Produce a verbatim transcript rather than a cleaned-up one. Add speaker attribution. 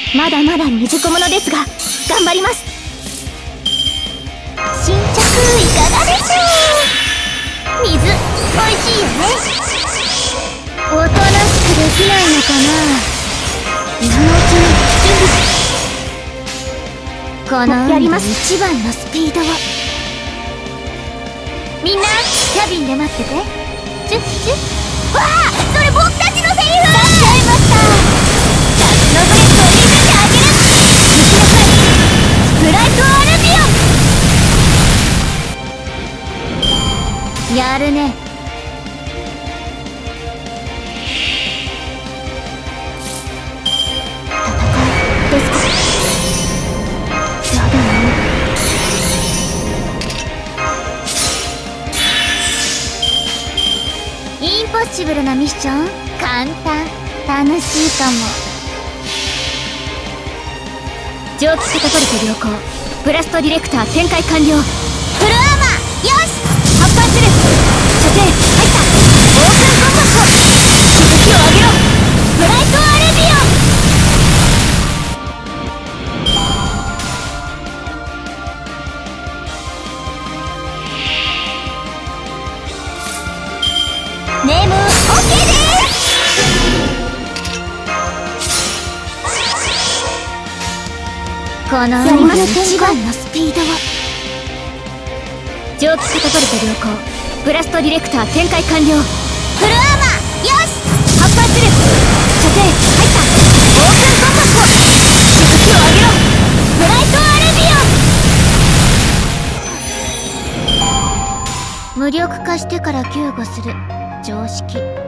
Speaker 1: まだまだ未熟者ですが頑張ります。新着いかがでしょう。水おいしいよね。おとなしくできないのかな。今のうちに準備。この海で一番のスピードを。みんなキャビンで待ってて。チュッチュッ。わあ、それ僕たちのセリフ。出しちゃいました。夏のブレッドを見せてあげる。見てなさい、スプライトアルビオン。やるね。戦いですか。やだな。インポッシブルなミッション簡単。楽しいかも。蒸気カタパルト良好。ブラストディレクター展開完了。フルアーマーよし発艦する。射程入った。オープンコンバット。気づきを上げろ。ブライトアルビオン。ネーム オーケー です。この海の一番のスピードを。蒸気カタパルト良好。ブラストディレクター展開完了。フルアーマーよし発艦する。射程入った。オープンコンバット。気づきを上げろ。ブライトアルビオン。無力化してから救護する常識。